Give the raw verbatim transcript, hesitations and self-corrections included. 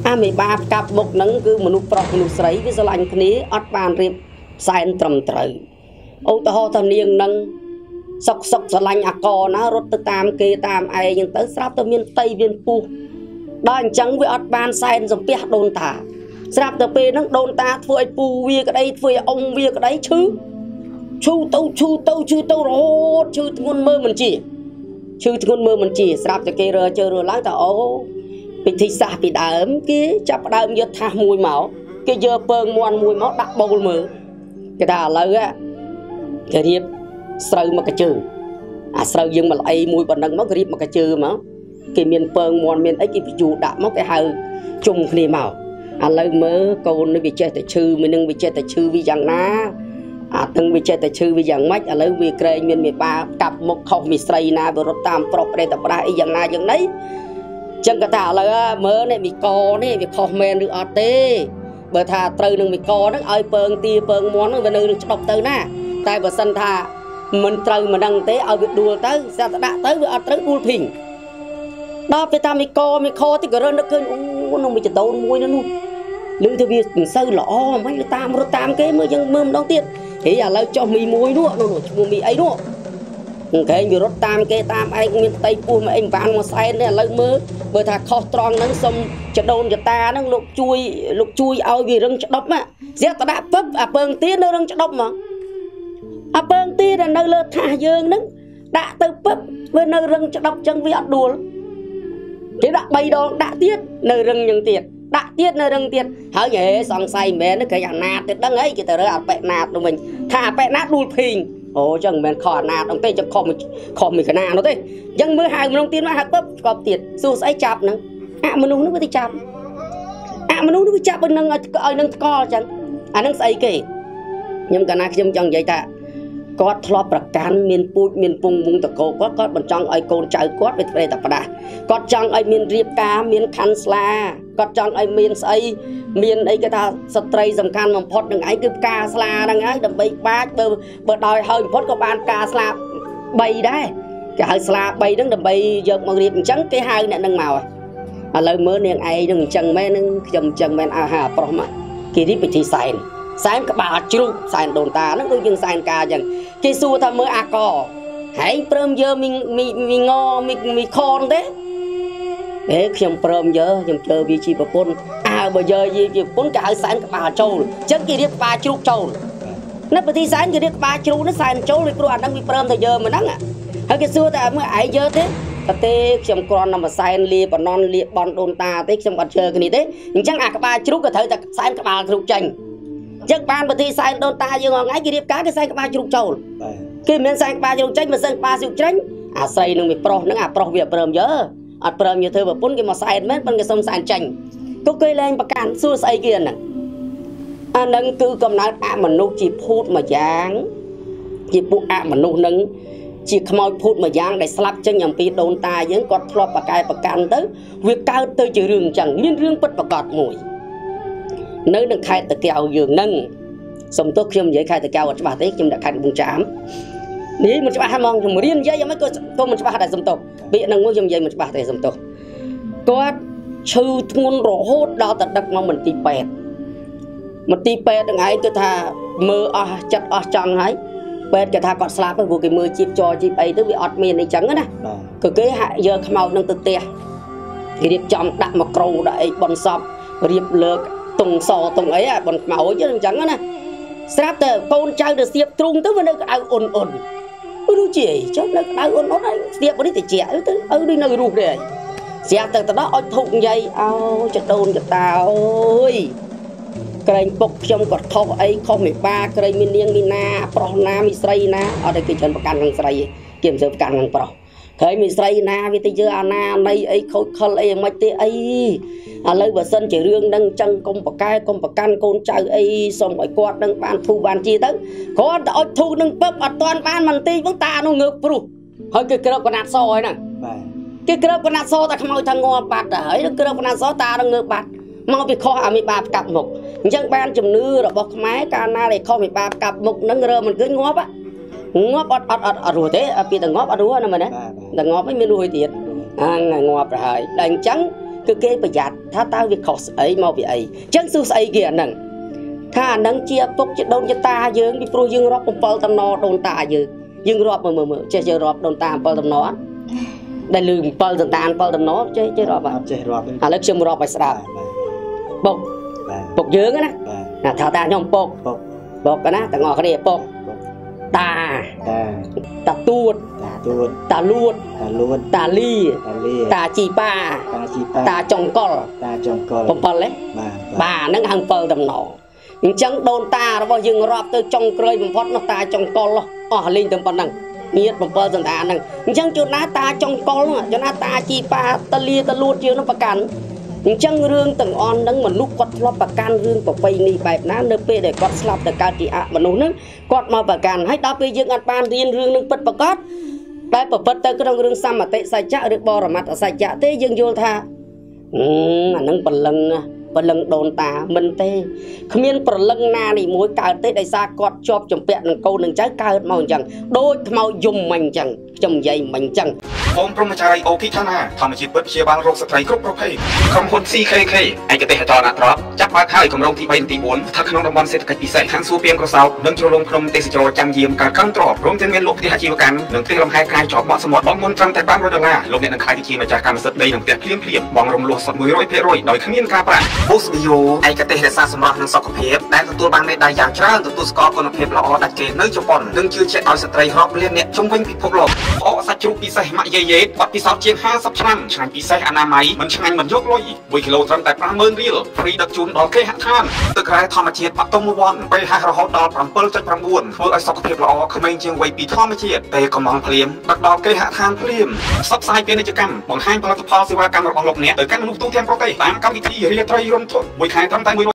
អាមេបាកាប់មុខហ្នឹងគឺមនុស្សប្រុសមនុស្សស្រីវាស្រឡាញ់គ្នាអត់បានរៀបសែនត្រឹមត្រូវឧទាហរណ៍ថានាងនឹងសុកសុកស្រឡាញ់អាកណារត់ទៅតាមគេតាមឯងហ្នឹងទៅស្រាប់តែមានតីមានពុះដល់អញ្ចឹងវាអត់បានសែនសំពះដូនតាស្រាប់តែពេលហ្នឹងដូនតាធ្វើឲ្យពូវាក្តីធ្វើឲ្យអ៊ំវាក្តីឈឺឈឺទៅឈឺទៅឈឺទៅរហូតឈឺធ្ងន់មើលមិនជាឈឺធ្ងន់មើលមិនជាស្រាប់តែគេរើជើរើឡើងថាអូពិធីសាសពីដើមគេចាប់ដើមយកថាសមួយមកគេយកពើងមាន់មួយមកដាក់បូលមើលគេថាឥឡូវគេរៀបស្រូវមកកញ្ជើអាស្រូវយើងមកអីមួយប៉ុណ្ណឹងមកគេរៀបមកកញ្ជើមកគេមានពើងមាន់មានអីគេបញ្ជូរដាក់មកគេហៅជុំគ្នាមកឥឡូវមើលកូននេះវាចេះតែឈឺមួយនឹងវាចេះតែឈឺវាយ៉ាងណាអាទាំងវាចេះតែឈឺវាយ៉ាងម៉េចឥឡូវវាក្រែងមានមេបាកាប់មុខខុសមីស្រីណាវារត់តាមប្រុសប្រេតប្រដាអីយ៉ាងណាយ៉ាងណីចឹងក៏ថាឥឡូវមើលនេះមីកនេះវាខុសមែនឬអត់ទេបើថាត្រូវនឹងមីកហ្នឹងឲ្យពើងទាពើងមាន់ហ្នឹងវានៅនឹងច្ដប់ទៅណាតែបើសិនថាមិនត្រូវមិនដឹងទេឲ្យវាដួលទៅស្រាប់តែដាក់ទៅវាអត់ត្រូវដួលភីងដល់ពេលថាមីកមីខទីក៏រើនឹកឃើញអូនោះមួយចដូនមួយនោះលឺថាវាមិនសូវល្អមិនតាមរត់តាមគេមើលយើងមើលម្ដងទៀតហីឥឡូវចុះមីមួយនោះនោះឈ្មោះមីអីនោះគេវារត់តាមគេតាមឯងមានផ្ទៃពោះមកអីមិនបានមកសែនទេឥឡូវមើលបើថាខុសត្រង់ហ្នឹងសុំចដូនចតាហ្នឹងលោកជួយលោកជួយឲ្យវារឹងច្ដប់ស្រាប់តែដាក់ពឹបអាពើងទានៅរឹងច្ដប់ហ្មងអាពើងទាដែលនៅលើថាសយើងហ្នឹងដាក់ទៅពឹបវានៅរឹងច្ដប់ចឹងវាអត់ដួលគេដាក់បីដងដាក់ទៀតនៅរឹងយ៉ាងទៀតដាក់ទៀតនៅរឹងទៀតហើយហេសង្ស័យមែនគេអាណាតទៅដឹងអីគេទៅរើអប៉ែណាតនោះវិញថាអប៉ែណាតដួលភីងអូចឹងមិនមែនខុសអាណាតអង្គទេចឹងខុសខុសមួយកណានោះទេចឹងមើលហៅមនុស្សទៀតមកហៅពឹបស្គប់ទៀតសួរស្អីចាប់ហ្នឹងអមនុស្សនោះវាទៅចាប់អមនុស្សនោះវាចាប់ឲ្យនឹងឲ្យនឹងស្កល់ចឹងអានឹងស្អីគេខ្ញុំកាលណាខ្ញុំចង់និយាយថាគាត់ធ្លាប់ប្រកាន់មានពូជមានពងវងតកោគាត់គាត់បញ្ចង់ឲ្យកូនចៅគាត់វាធ្វើតែប្រដាស់គាត់ចង់ឲ្យមានរៀបការមានខាន់ស្លាគាត់ចង់ឲ្យមានស្អីមានអីគេថាស្ត្រីសំខាន់បំផុតនឹងឯងគឺផ្កាស្លាហ្នឹងហើយដើម្បីបាចបើបើដោយហើយបំផុតក៏បានផ្កាស្លាបីដែរគេហៅស្លាបីហ្នឹងដើម្បីយកមករៀបអញ្ចឹងគេហៅអ្នកហ្នឹងមកឥឡូវមើលនាងឯងហ្នឹងអញ្ចឹងមែនហ្នឹងខ្ញុំអញ្ចឹងមែនអាហាប្រុសមកគេរៀបពិធីសែនសែនក្បាលជ្រូកសែនដូនតាហ្នឹងដូចយើងសែនការអញ្ចឹងគេសួរថាមើលអាកហែងព្រមយើមីមីមីងមីមីខនទេអេខ្ញុំព្រមយើខ្ញុំជើវាជាប្រពន្ធអើបើយើជាប្រពន្ធគេហៅសែនក្បាលចូលអញ្ចឹងគេរៀបក្បាលជ្រូកចូលនៅប្រទេសសែនគេរៀបក្បាលជ្រូកនេះសែនចូលពីព្រោះអាហ្នឹងវាព្រមតែយើមិនហ្នឹងហើយគេសួរថាមើលឯងយើទេតែខ្ញុំគ្រាន់តែមកសែនលាបណនលាបនដូនតាទេខ្ញុំអត់ជើគ្នាទេអញ្ចឹងអាក្បាលជ្រូកក៏ត្រូវតែសែនក្បាលជ្រូកចេញចឹងបានប្រទេសសែនដូនតាយើងថ្ងៃគេរៀបការគេសែនក្បាលជ្រូកចូលគេមិនមែនសែនក្បាលជ្រូកចេញមិនសែនក្បាលជ្រូកចេញអាស្រីនឹងវាប្រុសហ្នឹងអាប្រុសវាព្រមយើអត់ព្រមយកធ្វើប្រពន្ធគេមកសែនមែនប៉ុន្តែគេសុំសែនចេញក៏គេលែងប្រកាន់សួរស្អីគេអាហ្នឹងអាហ្នឹងគឺកំណើតអមនុស្សជាភូតមួយយ៉ាងជាពួកអមនុស្សហ្នឹងជាខ្មោចភូតមួយយ៉ាងដែលស្លាប់ចេញអំពីដូនតាយើងគាត់ធ្លាប់ប្រកែប្រកាន់ទៅវាកើតទៅជារឿងអញ្ចឹងមានរឿងពិតប្រកបមួយនៅនឹងខេត្តតាកែវយើងហ្នឹងសំទោសខ្ញុំនិយាយខេត្តតាកែវអត់ច្បាស់ទេខ្ញុំដាក់ខេត្តកំពង់ចាមនេះមិនច្បាស់ហ្មងខ្ញុំរៀននិយាយយ៉ាងម៉េចក៏ក៏មិនច្បាស់ដែរសំទោសពាក្យហ្នឹងមួយខ្ញុំនិយាយមិនច្បាស់ទេសំទោសគាត់ឈឺធ្ងន់រហូតដល់តែដឹកមកមន្ទីរពេទ្យមន្ទីរពេទ្យហ្នឹងឯងគឺថាមើលអស់ចិត្តអស់ចង់ហើយពេទ្យគេថាគាត់ស្លាប់ព្រោះគេមើលជីបចរជីបអីទៅវាអត់មានអីចឹងណាក៏គេហាក់យកខ្មោចនឹងទៅផ្ទះគេរៀបចំដាក់មកក្រោដាក់អីបនសពរៀបលើកតុងសតុងអីអាបនខ្មោចអញ្ចឹងណាស្រាប់តែកូនចៅទៅសៀបទ្រូងទៅវានៅក្តៅអ៊ុនអ៊ុនដូចជាចុះនៅក្តៅអ៊ុនអ៊ុនហើយស្ទាបនេះតិចទៅឲ្យដូចនៅរស់ដែរស្រាប់តែទៅដល់អុចធុកនិយាយអោចដូនចតាអើយក្រែងពុកខ្ញុំក៏ខុសអីខុសមេបាក្រែងមាននាងមីណាប្រុសណាមីស្រីណាអត់តែគេច្រើនប្រកាន់ខាងស្រីគេមិនសូវប្រកាន់ខាងប្រុសក្រែងមីស្រីណាវាទៅយើអាណានៃអីខូចខលអីមិនទេអីឥឡូវបើសិនជារឿងហ្នឹងចឹងកុំប្រកែកុំប្រកាន់កូនចៅអីសុំឲ្យគាត់នឹងបានធូរបានជាទៅគាត់ទៅអុចធូរនឹងពឹបអត់ទាន់បានមិនទីផងតានោះងើបព្រោះហើយគេក្រើបកណាត់សហើយហ្នឹងបាទគេក្រើបកណាត់សតែខ្មោចថាងាប់បាត់ទៅហើយក្រើបកណាត់សតានឹងងើបបាត់មកពីខុសអាមេបាផ្កាប់មុខអញ្ចឹងបានជំនឿរបស់ខ្មែរកាលណាដែលខុសមេបាផ្កាប់មុខហ្នឹងរើមិនឃើញងាប់ងាប់អត់អត់អត់អត់រស់ទេពីតែងាប់អត់រស់ណាមែនទេតែងាប់មិនមានរស់ទៀតអាងាប់ទៅហើយតែអញ្ចឹងគឺគេប្រយ័ត្នថាតើវាខុសស្អីមកពីអីចឹងសួរស្អីគេអាហ្នឹងថាអាហ្នឹងជាពុកជាដូនជាតាយើងពីព្រោះយើងរាប់bảyតំណដូនតាយើងយើងរាប់មើលមើលចេះចេះរាប់ដូនតាbảyតំណអត់ដែលលឺbảyតំតាbảyតំណចេះចេះរាប់អត់ចេះរាប់ឥឡូវខ្ញុំរាប់ឲ្យស្ដាប់ពុកពុកយើងណាថាតាខ្ញុំពុកពុកណាទាំងអស់គ្នាពុកតាតាទួតតាលួតតាលួតតាលីតាជីប៉ាតាចុងកុលតាចុងកុលbảyហ៎បាទហ្នឹងហៅbảyតំណអញ្ចឹងដូនតារបស់យើងរាប់ទៅចុងក្រោយបំផុតនោះតាចុងកុលអស់លេងទៅប៉ុណ្ណឹងមានbảyសន្តានហ្នឹងអញ្ចឹងជួនណាតាចុងកុលជួនណាតាជីប៉ាតាលីតាលួតយើងនោះប្រកាន់អញ្ចឹងរឿងទាំងអស់ហ្នឹងមនុស្សគាត់ធ្លាប់ប្រកាន់រឿងប្រពៃនេះបែបណានៅពេលដែលគាត់ស្លាប់ទៅកើតជាអមនុស្សហ្នឹងគាត់មកប្រកាន់ហើយដល់ពេលយើងអត់បានរៀនរឿងនឹងពិតប្រាកដតែប្រព្រឹត្តទៅក្នុងរឿងសមតិសច្ចៈឬបរមត្តសច្ចៈទេយើងយល់ថាអឺអាហ្នឹងព្រលឹងព្រលឹងដូនតាមិនទេគ្មានព្រលឹងណានេះមួយកើតទេដោយសារគាត់ជាប់ជំពាក់នឹងកូននឹងចៅកើតមកអញ្ចឹងដូចថ្មយំមិញអញ្ចឹងខ្ញុំនិយាយមិញអញ្ចឹងអូមព្រមចារីអូគីឋានាធម្មជាតិពិតព្យាបាលរោគស្ត្រីគ្រប់ប្រភេទក្រុមហ៊ុន ซี เค เค ឯកទេសចរណ៍អត្រប់ចាប់បើកហើយគម្រោងទីបីនិងទីបួនស្ថិតក្នុងតំបន់សេដ្ឋកិច្ចពិសេសខាងសួរពីងក្រសោបនិងជ្រលងក្នុងទេសចរចាំយាមការកើនទ្រព្យព្រមទាំងមានលក់ផ្ទះអាជីវកម្មនិងផ្ទះលំហែកាយជាប់បក់សមុទ្របង់មុនត្រឹមតែfive hundredដុល្លារលោកអ្នកនឹងក្លាយទៅជាម្ចាស់កម្មសិទ្ធិដីនិងផ្ទះភ្លាមភ្លាមបង់រំលោះសុទ្ធone hundred percentដោយគ្មានការប្រាក់ Mosbeau ឯកទេសរក្សាសម្រស់និងសុខភាពដែលទទួលបានមេដាយយ៉ាងច្រើនទទួលស្គាល់គុណភាពល្អដាច់គេនៅជប៉ុននិងជឿជាក់ដោយស្ត្រីរាប់លានអ្នកជុំវិញពិភពលោកអកសាច់ជ្រូកពិសេសម៉ាក់យេយេបាត់ពិសោធន៍ជាងfiftyឆ្នាំឆ្ងាញ់ពិសេសអនាម័យមិនឆ្ងាញ់មិនយកលុយoneគីឡូត្រឹមតែfive thousandរៀលហ្វ្រីដឹកជូនដល់គេហដ្ឋានទឹករ៉ែធម្មជាតិបាក់ទុំoneពេលហែករហូតដល់seven point nineធ្វើឲ្យសុខភាពល្អក្មេងជាងវ័យពីធម្មជាតិពេលកំងភ្លាមដឹកដល់គេហដ្ឋានភ្លាមផ្សព្វផ្សាយពាណិជ្ជកម្មបង្ហាញផលិតផលសេវាកម្មរបស់លោកអ្នកទៅកាន់មនុស្សទូទាំងប្រទេសតាមកម្មវិធីរាត្រីរំទុនមួយខែត្រឹមតែ